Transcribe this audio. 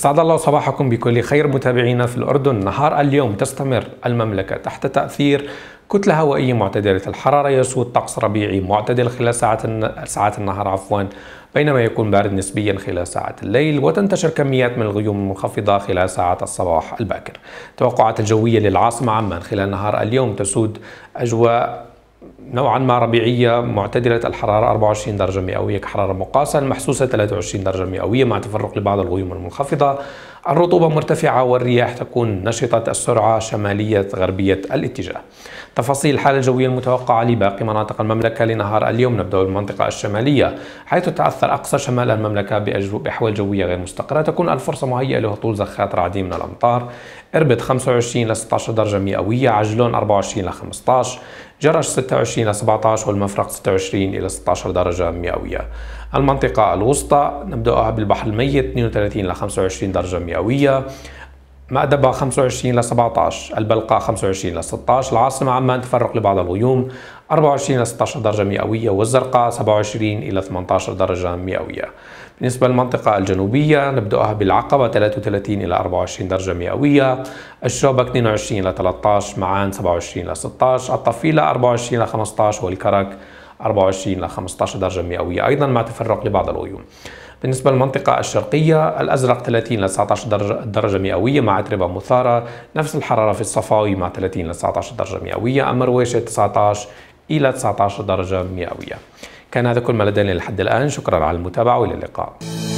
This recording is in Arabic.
أسعد الله صباحكم بكل خير متابعينا في الأردن. نهار اليوم تستمر المملكة تحت تأثير كتلة هوائية معتدلة الحرارة، يسود طقس ربيعي معتدل خلال ساعات النهار بينما يكون بارد نسبيا خلال ساعات الليل، وتنتشر كميات من الغيوم المنخفضة خلال ساعات الصباح الباكر. التوقعات الجوية للعاصمة عمان خلال نهار اليوم تسود أجواء نوعا ما ربيعية معتدلة الحرارة 24 درجة مئوية كحرارة مقاسة، المحسوسة 23 درجة مئوية مع تفرق لبعض الغيوم المنخفضة. الرطوبة مرتفعة والرياح تكون نشطة السرعة شمالية غربية الاتجاه. تفاصيل الحالة الجوية المتوقعة لباقي مناطق المملكة لنهار اليوم. نبدأ بالمنطقة الشمالية حيث تأثر أقصى شمال المملكة بأحوال جوية غير مستقرة، تكون الفرصة مهيئة لهطول زخات رعدية من الأمطار. إربد 25 ل 16 درجة مئوية، عجلون 24 ل 15، جرش 26 ل 17، والمفرق 26 إلى 16 درجة مئوية. المنطقة الوسطى نبدأها بالبحر الميت 32 ل 25 درجة مئوية، مأدبة 25 ل 17، البلقاء 25 ل 16، العاصمة عمان تفرق لبعض الغيوم 24 ل 16 درجة مئوية، والزرقاء 27 إلى 18 درجة مئوية. بالنسبة للمنطقة الجنوبية نبدأها بالعقبة 33 إلى 24 درجة مئوية، الشوبك 22 إلى 13، معان 27 إلى 16، الطفيلة 24 إلى 15، والكرك 24 إلى 15 درجة مئوية أيضا مع تفرق لبعض الغيوم. بالنسبة للمنطقة الشرقية الأزرق 30 إلى 19 درجة مئوية مع أتربة مثارة، نفس الحرارة في الصفاوي مع 30 إلى 19 درجة مئوية، أما رويشة 19 إلى 19 درجة مئوية. كان هذا كل ما لدينا لحد الآن، شكرا على المتابعة وإلى اللقاء.